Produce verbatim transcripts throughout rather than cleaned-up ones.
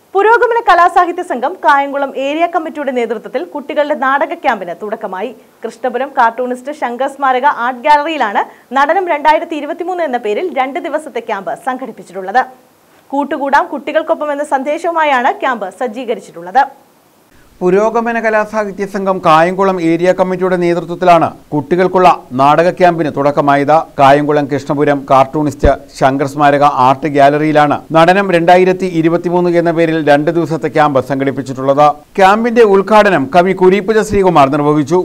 പുരോഗമന കലാസാഹിത്യ സംഘം കായംകുളം ഏരിയ കമ്മിറ്റിയുടെ നേതൃത്വത്തിൽ കുട്ടികളുടെ നാടക ക്യാമ്പിന് തുടക്കമായി. കൃഷ്ണപുരം കാർട്ടൂണിസ്റ്റ് ശങ്കർ സ്മാരക ആർട്ട് ഗാലറിയിലാണ് നടനം രണ്ടായിരത്തി ഇരുപത്തിമൂന്ന് എന്ന പേരിൽ രണ്ട് ദിവസത്തെ ക്യാമ്പ് സംഘടിപ്പിച്ചിട്ടുള്ളത്. കൂട്ടുകൂടാം കുട്ടികൾക്കൊപ്പം എന്ന സന്ദേശവുമായാണ് ക്യാമ്പ് സജ്ജീകരിച്ചിട്ടുള്ളത്. പുരോഗമന കലാസാഹിത്യ സംഘം കായംകുളം ഏരിയ കമ്മിറ്റിയുടെ നേതൃത്വത്തിലാണ് കുട്ടികൾക്കുള്ള നാടക ക്യാമ്പിന് തുടക്കമായത്. കായംകുളം കൃഷ്ണപുരം കാർട്ടൂണിസ്റ്റ് ശങ്കർ സ്മാരക ആർട്ട് ഗാലറിയിലാണ് നടനം രണ്ടായിരത്തി ഇരുപത്തിമൂന്ന് എന്ന പേരിൽ രണ്ട് ദിവസത്തെ ക്യാമ്പ് സംഘടിപ്പിച്ചിട്ടുള്ളത്. ക്യാമ്പിന്റെ ഉദ്ഘാടനം കവി കുരീപ്പുഴ ശ്രീകുമാർ നിർവഹിച്ചു.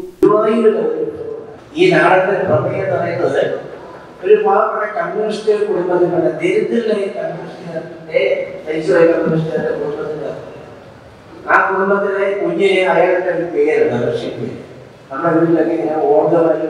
ഈ നാടകത്തിന്റെ പ്രമേയം പറയുന്നത് ഒരു പാവപ്പെട്ട കമ്മ്യൂണിസ്റ്റ് കുടുംബത്തിലുള്ള ദരിദ്രരായ കമ്മ്യൂണിസ്റ്റുകാരുടെ കുടുംബത്തിലുള്ള ആ കുടുംബത്തിലെ കുഞ്ഞിനെ അയാളുടെ ഒരു പേരുണ്ട്, റഷ്യക്ക് നമ്മുടെ വീട്ടിലൊക്കെ ഇങ്ങനെ ഓർഗവരും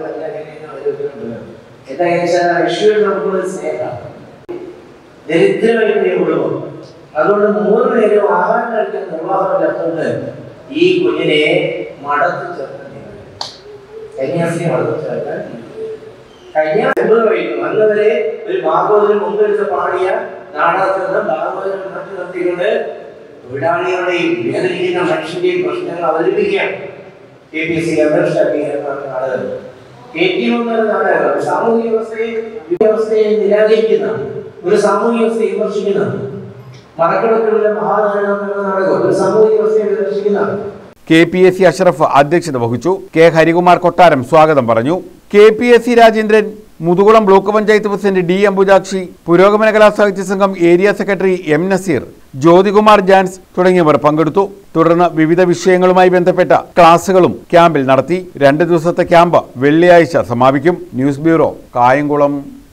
എന്താ ഋഷിയോട് നമുക്കുള്ള സ്നേഹമാണ്. ദരിദ്രമായ കുടുംബം, അതുകൊണ്ട് മൂന്ന് പേരും ആഹാരം കഴിക്കാൻ നിർവാഹമില്ലാത്തതുകൊണ്ട് ഈ കുഞ്ഞിനെ മടത്ത് ചേർക്കാൻ കന്യാസ്ത്രീ മടത്ത് ചേർക്കാൻ കന്യാസ്ത്രീ കഴിക്കും. അന്നവരെ ഒരു ഭാഗവതന് മുമ്പെടുത്ത് പാടിയ നാടകത്തിൽ നിന്ന് ഭാഗവതനെ മാറ്റി നിർത്തിക്കൊണ്ട് തൊഴിലാളികളുടെയും വേദനിക്കുന്ന മനുഷ്യന്റെയും പ്രശ്നങ്ങൾ അവതരിപ്പിക്കുകയാണ്. കെ പി എസ് സി നാടകം കെ ടി നാടകം സാമൂഹിക വ്യവസ്ഥയെ വ്യവസ്ഥയെ നിരാകരിക്കുന്ന ഒരു സാമൂഹിക വ്യവസ്ഥയെ വിമർശിക്കുന്ന മറക്കടത്തിലുള്ള മഹാനാരായണ നാടകം ഒരു സാമൂഹിക വ്യവസ്ഥയെ വിമർശിക്കുന്ന K P S C Ashraf അധ്യക്ഷത വഹിച്ചു. കെ ഹരികുമാർ കൊട്ടാരം സ്വാഗതം പറഞ്ഞു. K P S C Rajendran, Muthukulam block panchayat president D Ambujakshi, Purogamana Kalasahitya Sangham area secretary M Nazeer, Jyothikumar Jans തുടങ്ങിയവർ പങ്കെടുത്തു. തുടർന്ന് വിവിധ വിഷയങ്ങളുമായി ബന്ധപ്പെട്ട ക്ലാസുകളും ക്യാമ്പിൽ നടത്തി. രണ്ട് ദിവസത്തെ ക്യാമ്പ് വെള്ളിയാഴ്ച സമാപിക്കും. News bureau, Kayamkulam.